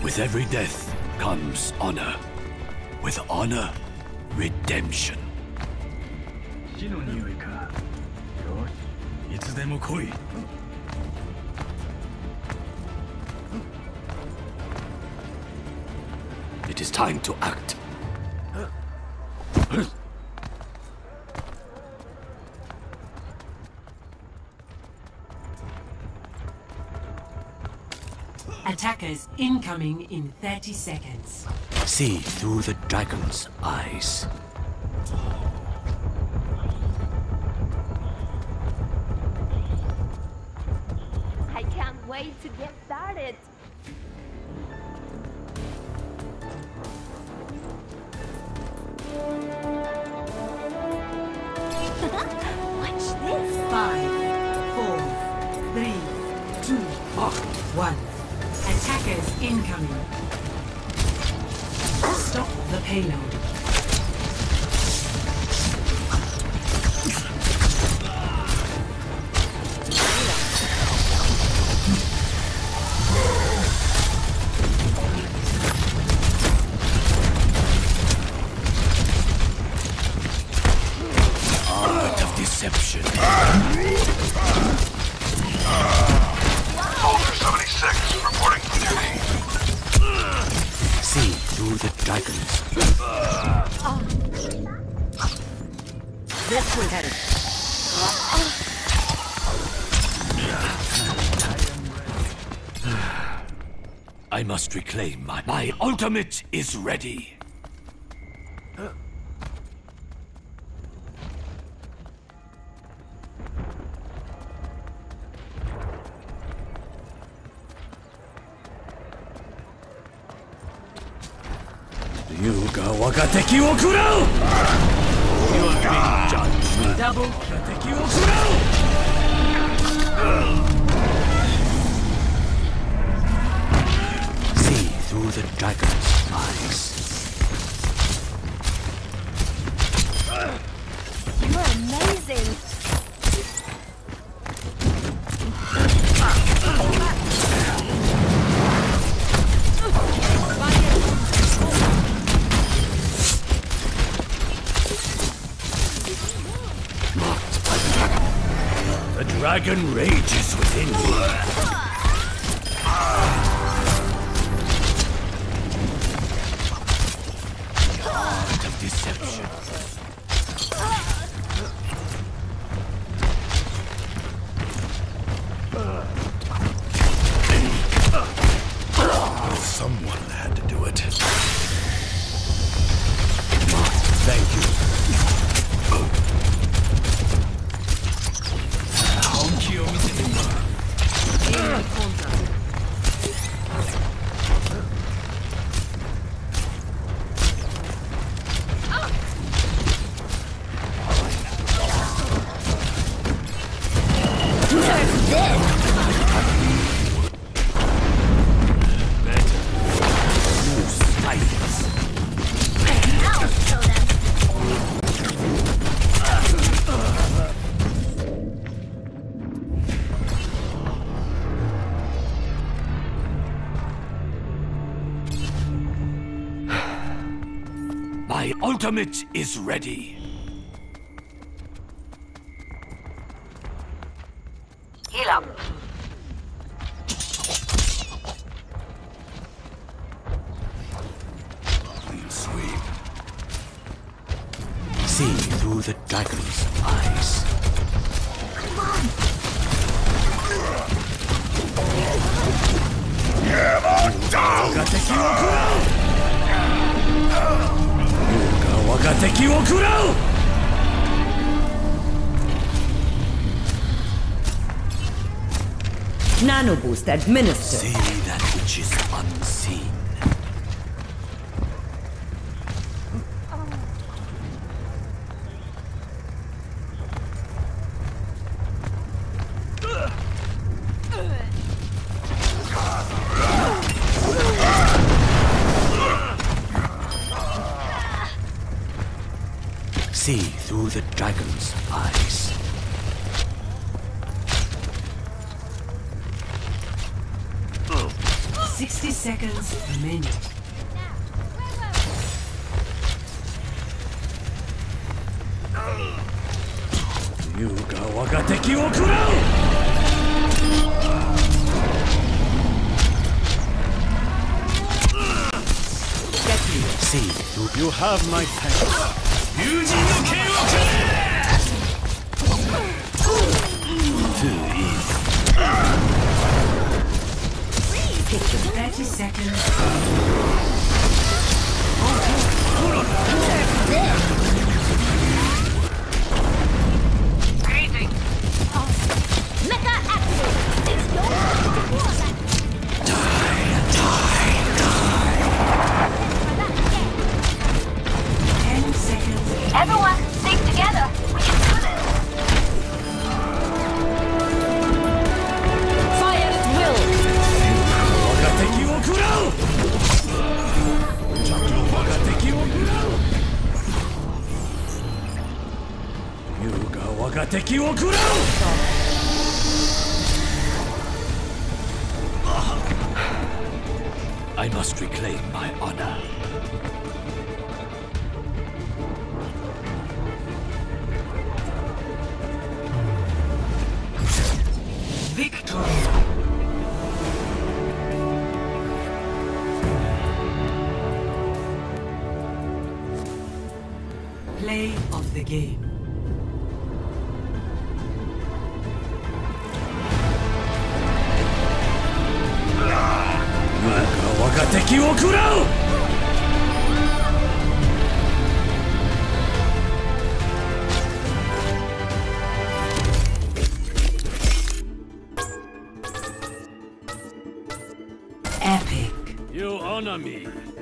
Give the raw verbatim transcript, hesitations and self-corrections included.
With every death comes honor. With honor, redemption. 死の匂いか。よし、いつでも来い。 It is time to act. Attackers incoming in thirty seconds. See through the dragon's eyes. I can't wait to get started. Watch this. Five, four, three, two, one. Attackers incoming. Stop the payload. Art of deception. Soldier seventy-six reporting for duty. See through the dragons. This way headed. I must reclaim my... My ultimate is ready. Yuga waga teki wo kurau! You are being judged. Double Teki wo kurau! See through the dragon's eyes. You're amazing. Marked by the dragon. The dragon rages within me. Art of deception. Someone had to do it. Thank you. 本気を見せてみろ。 My ultimate is ready. Heal up. Clean sweep. See through the dragon's eyes. Yuga teki wo kurau! Nano boost administered. See that which is unseen. See through the dragon's eyes. See Sixty seconds remaining. Youが我が敵を食らう See, you have my thanks. 友人の剣をくれ Too easy. Thirty seconds. Greeting. Mecha activate. It's your turn. Ten seconds. Everyone, stick together. We can do this. Fire at will. 我が敵を食らう我が敵を食らう You が我が敵を食らう I must reclaim my honor. Victory. Play of the game. You が我が敵を食らう Epic. You honor me.